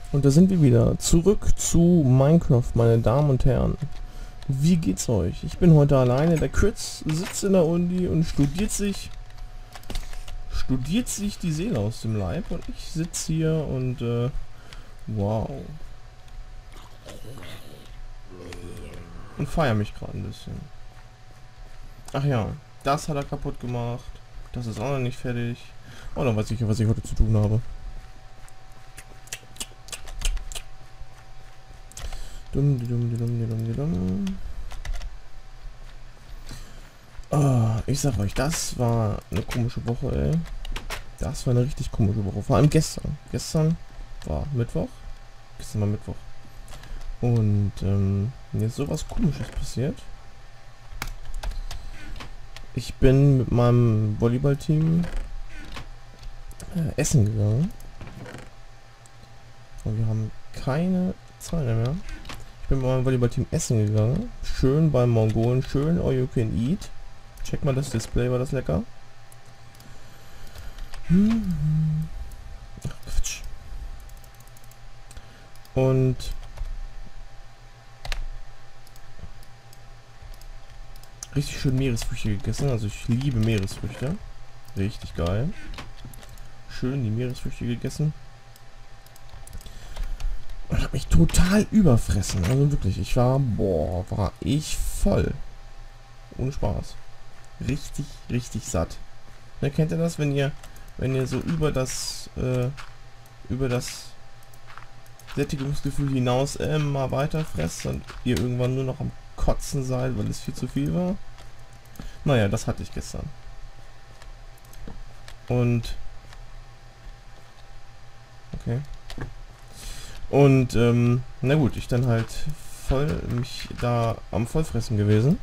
Und da sind wir wieder. Zurück zu Minecraft, meine Damen und Herren. Wie geht's euch? Ich bin heute alleine. Der Kritz sitzt in der Uni und studiert sich die Seele aus dem Leib. Und ich sitze hier und wow. Und feiere mich gerade ein bisschen. Ach ja, das hat er kaputt gemacht. Das ist auch noch nicht fertig. Oh, dann weiß ich ja, was ich heute zu tun habe. Ah, ich sag euch, das war eine komische Woche, ey. Das war eine richtig komische Woche. Vor allem gestern. Gestern war Mittwoch. Gestern war Mittwoch. Und mir ist sowas Komisches passiert. Ich bin mit meinem Volleyballteam essen gegangen. Und wir haben keine Zahlen mehr. Ich bin mit meinem Volleyballteam essen gegangen. Schön beim Mongolen. Schön all you can eat. Check mal das Display, war das lecker? Ach, Quatsch. Und richtig schön Meeresfrüchte gegessen. Also ich liebe Meeresfrüchte. Richtig geil. Schön die Meeresfrüchte gegessen. Und hab mich total überfressen. Also wirklich, ich war, boah, war ich voll. Ohne Spaß. Richtig, richtig satt. Ne, kennt ihr das, wenn ihr so über das Sättigungsgefühl hinaus immer weiter fresst und ihr irgendwann nur noch am Kotzen seid, weil es viel zu viel war? Naja, das hatte ich gestern. Und okay. Und na gut, ich dann halt voll mich da am Vollfressen gewesen.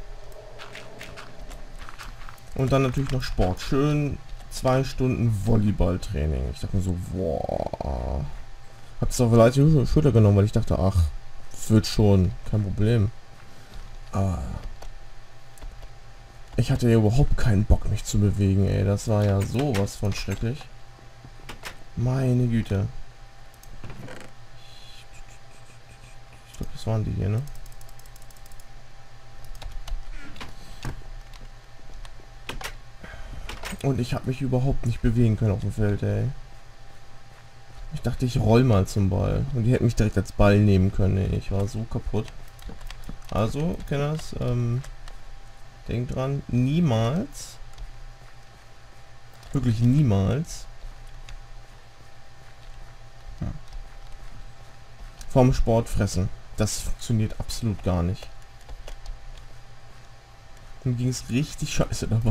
Und dann natürlich noch Sport. Schön 2 Stunden Volleyballtraining. Ich dachte mir so, boah. Hab's auf die Schulter genommen, weil ich dachte, ach, wird schon, kein Problem. Aber ich hatte ja überhaupt keinen Bock, mich zu bewegen, ey. Das war ja sowas von schrecklich. Meine Güte. Ich glaube, das waren die hier, ne? Und ich habe mich überhaupt nicht bewegen können auf dem Feld, ey. Ich dachte, ich roll mal zum Ball. Und die hätten mich direkt als Ball nehmen können, ey. Ich war so kaputt. Also, Kenners, denkt dran, niemals, wirklich niemals, vom Sport fressen. Das funktioniert absolut gar nicht. Mir ging es richtig scheiße dabei.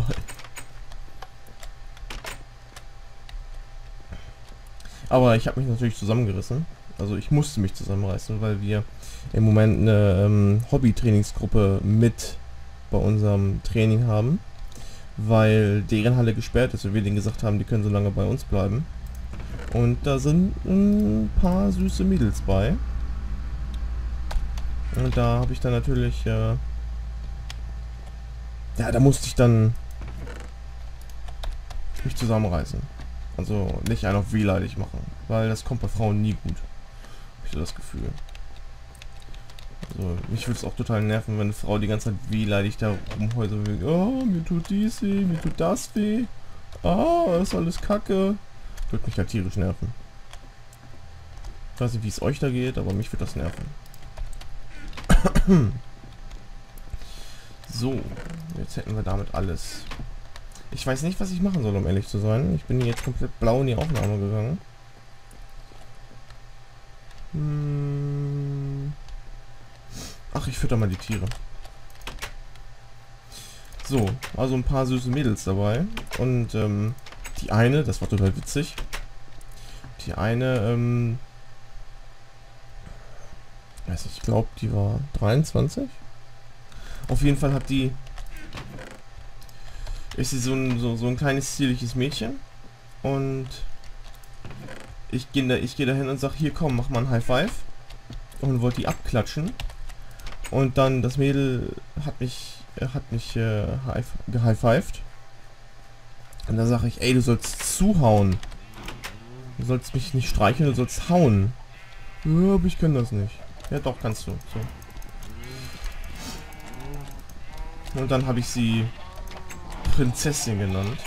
Aber ich habe mich natürlich zusammengerissen. Also ich musste mich zusammenreißen, weil wir im Moment eine Hobby-Trainingsgruppe mit bei unserem Training haben. Weil deren Halle gesperrt ist und wir denen gesagt haben, die können so lange bei uns bleiben. Und da sind ein paar süße Mädels bei. Und da habe ich dann natürlich... ja, da musste ich dann mich zusammenreißen. Also nicht einen auf wehleidig machen, weil das kommt bei Frauen nie gut. Hab ich so das Gefühl. Also mich würde es auch total nerven, wenn eine Frau die ganze Zeit wehleidig da rumheult. So wie, oh, mir tut dies weh, mir tut das weh. Ah, das ist alles Kacke. Würde mich halt tierisch nerven. Ich weiß nicht, wie es euch da geht, aber mich wird das nerven. So, jetzt hätten wir damit alles. Ich weiß nicht, was ich machen soll, um ehrlich zu sein. Ich bin jetzt komplett blau in die Aufnahme gegangen. Ach, ich fütter mal die Tiere. So, also ein paar süße Mädels dabei. Und die eine, das war total witzig. Die eine, weiß nicht, ich glaube, die war 23. Auf jeden Fall hat die... ist sie so ein kleines zierliches Mädchen und ich gehe da hin und sag, hier komm, mach mal ein High Five und wollte die abklatschen und dann das Mädel hat mich gehighfived und da sage ich, ey, du sollst zuhauen, du sollst mich nicht streicheln, du sollst hauen Ja, aber ich kann das nicht. Ja, doch, kannst du. So. Und dann habe ich sie Prinzessin genannt.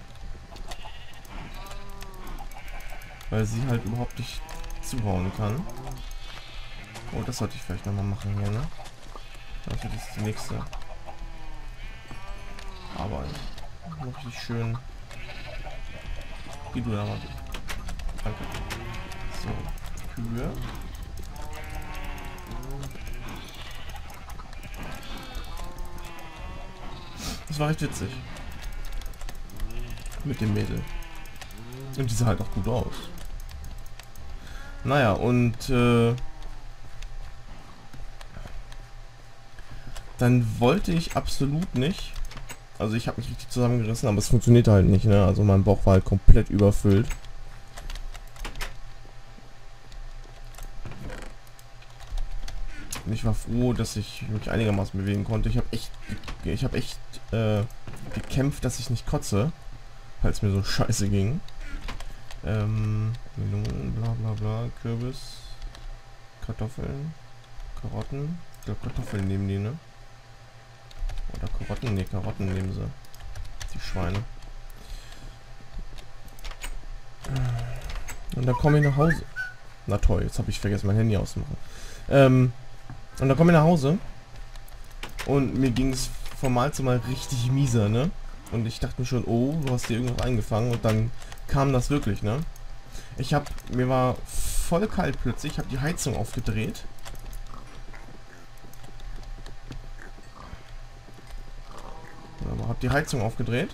Weil sie halt überhaupt nicht zuhauen kann. Oh, das sollte ich vielleicht nochmal machen hier, ne? Das wird jetzt die nächste. Aber noch richtig schön. Wie du da mal. Danke. So, Kühe. Das war recht witzig. Mit dem Mädel. Und die sah halt auch gut aus. Naja, und dann wollte ich absolut nicht. Also ich habe mich richtig zusammengerissen, aber es funktionierte halt nicht, ne? Also mein Bauch war halt komplett überfüllt. Und ich war froh, dass ich mich einigermaßen bewegen konnte. Ich habe echt gekämpft, dass ich nicht kotze, weil es mir so scheiße ging. Melonen, bla bla bla, Kürbis, Kartoffeln, Karotten. Ich glaube Kartoffeln nehmen die, ne? Oder Karotten? Ne, Karotten nehmen sie. Die Schweine. Und dann komme ich nach Hause. Na toll, jetzt habe ich vergessen, mein Handy auszumachen. Und dann komme ich nach Hause. Und mir ging es von Mal zu Mal richtig mieser, ne? Und ich dachte mir schon, oh, du hast dir irgendwas eingefangen. Und dann kam das wirklich, ne? Mir war voll kalt plötzlich. Ich habe die Heizung aufgedreht. Habe die Heizung aufgedreht.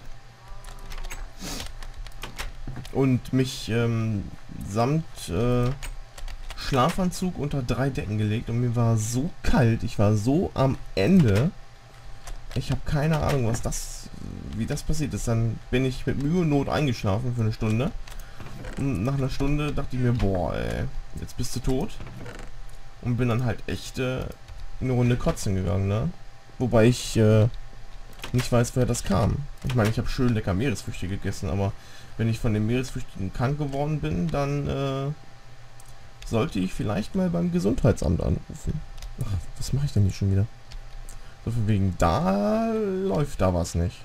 Und mich samt Schlafanzug unter 3 Decken gelegt. Und mir war so kalt. Ich war so am Ende. Ich habe keine Ahnung, wie das passiert ist. Dann bin ich mit Mühe und Not eingeschlafen für eine Stunde. Und nach einer Stunde dachte ich mir, boah, ey, jetzt bist du tot. Und bin dann halt echt eine Runde kotzen gegangen, ne? Wobei ich nicht weiß, woher das kam. Ich meine, ich habe schön lecker Meeresfrüchte gegessen, aber wenn ich von den Meeresfrüchten krank geworden bin, dann sollte ich vielleicht mal beim Gesundheitsamt anrufen. Ach, was mache ich denn hier schon wieder? So von wegen, da läuft da was nicht.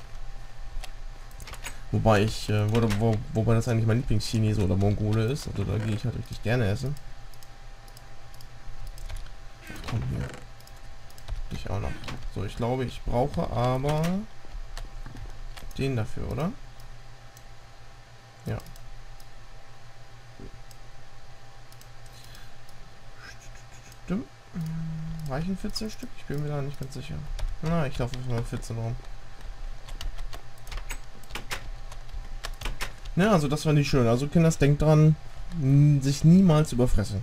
Wobei wobei das eigentlich mein Lieblingschinese oder Mongole ist. Also da gehe ich halt richtig gerne essen. Ach, komm hier. Ich auch noch. So, ich glaube, ich brauche aber den dafür, oder? Ja. Stimmt. Reichen 14 Stück? Ich bin mir da nicht ganz sicher. Na, ich laufe mal 14 rum. Ja, also das war nicht schön. Also Kinders, denkt dran, sich niemals überfressen.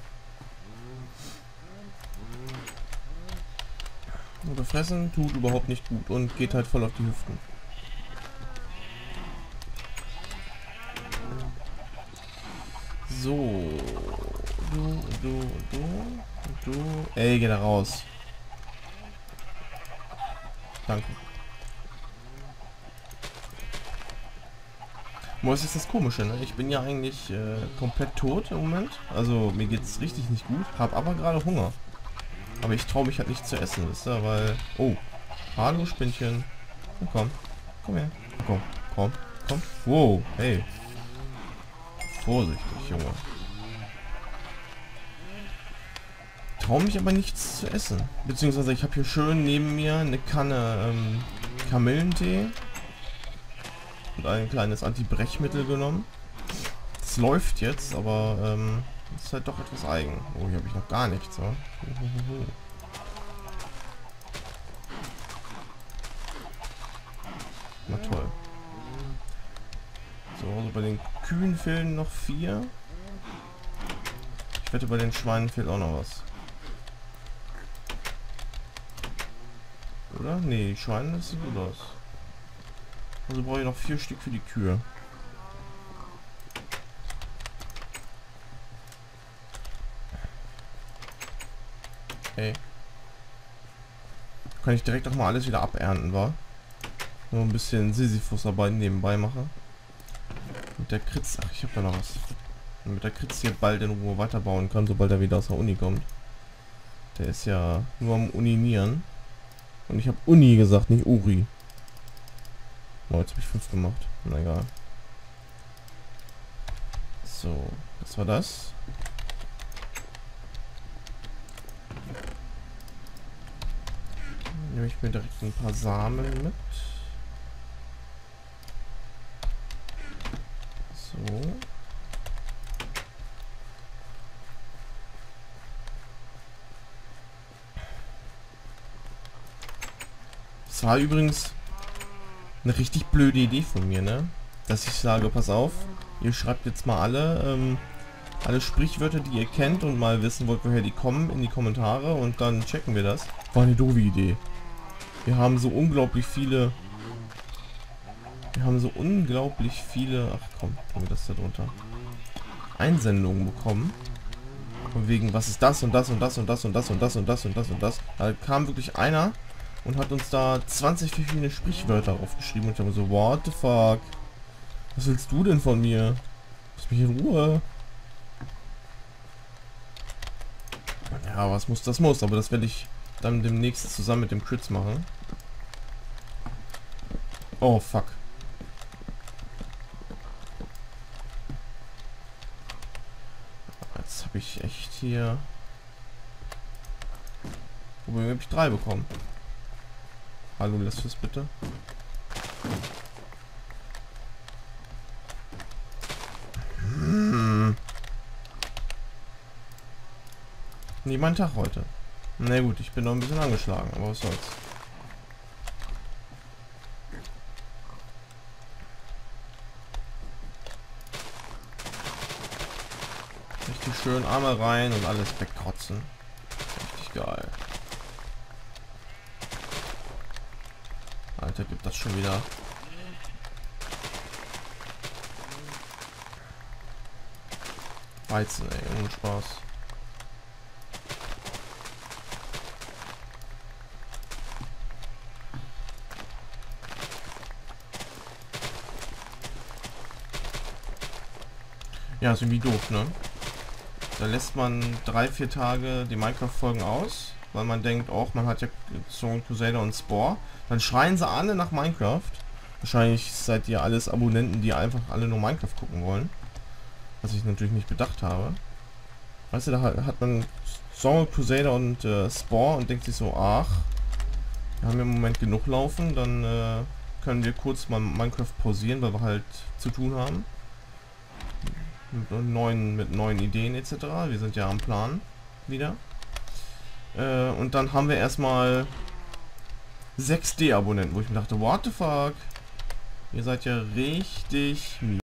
Überfressen tut überhaupt nicht gut und geht halt voll auf die Hüften. So. Du. Ey, geh da raus. Danke. Was ist das Komische, ne? Ich bin ja eigentlich komplett tot im Moment. Also mir geht's richtig nicht gut. Hab aber gerade Hunger. Aber ich traue mich halt nicht zu essen, wisst ihr? Weil... Oh. Hallo, Spinnchen. Na, komm. Komm her. Komm. Wow. Hey. Vorsichtig, Junge. Traue mich aber nichts zu essen. Beziehungsweise ich habe hier schön neben mir eine Kanne Kamillentee. Und ein kleines Anti-Brechmittel genommen. Das läuft jetzt, aber ist halt doch etwas eigen. Oh, hier habe ich noch gar nichts, wa? Na toll. So, also bei den Kühen fehlen noch 4. Ich wette, bei den Schweinen fehlt auch noch was. Oder? Nee, die Schweine, das sieht gut aus. Also brauche ich noch 4 Stück für die Kühe. Hey. Kann ich direkt auch mal alles wieder abernten, wa? Nur ein bisschen Sisyphus-Arbeit nebenbei mache. Und der Kritz. Ach, ich habe da noch was. Damit der Kritz hier bald in Ruhe weiterbauen kann, sobald er wieder aus der Uni kommt. Der ist ja nur am Uninieren. Und ich habe Uni gesagt, nicht Uri. Oh, jetzt habe ich 5 gemacht. Na egal. So, was war das? Nehme ich mir direkt ein paar Samen mit. So. Das war übrigens eine richtig blöde Idee von mir, ne? Dass ich sage, pass auf, ihr schreibt jetzt mal alle Sprichwörter, die ihr kennt und mal wissen wollt, woher die kommen, in die Kommentare und dann checken wir das. War eine doofe Idee. Wir haben so unglaublich viele... Ach komm, tun wir das da drunter. Einsendungen bekommen. Von wegen, was ist das und das und das und das und das und das und das und das und das. Da kam wirklich einer und hat uns da 20 verschiedene Sprichwörter aufgeschrieben und ich habe so, what the fuck? Was willst du denn von mir? Lass mich in Ruhe. Ja, was muss, das muss, aber das werde ich dann demnächst zusammen mit dem Crits machen. Oh, fuck. Jetzt habe ich echt hier... Wobei habe ich 3 bekommen. Hallo, lass das bitte. Nie mein Tag heute. Na gut, ich bin noch ein bisschen angeschlagen, aber was soll's. Richtig schön Arme rein und alles wegkotzen. Richtig geil. Alter, gibt das schon wieder. Weizen, ey, ohne Spaß. Ja, ist irgendwie doof, ne? Da lässt man 3-4 Tage die Minecraft-Folgen aus, weil man denkt, auch man hat ja Zone Crusader und Spore. Dann schreien sie alle nach Minecraft. Wahrscheinlich seid ihr alles Abonnenten, die einfach alle nur Minecraft gucken wollen. Was ich natürlich nicht bedacht habe. Weißt du, da hat man Zone Crusader und Spore und denkt sich so, ach, wir haben ja im Moment genug laufen, dann können wir kurz mal Minecraft pausieren, weil wir halt zu tun haben. Mit neuen Ideen etc. Wir sind ja am Plan wieder. Und dann haben wir erstmal 6 D-Abonnenten, wo ich mir dachte, what the fuck? Ihr seid ja richtig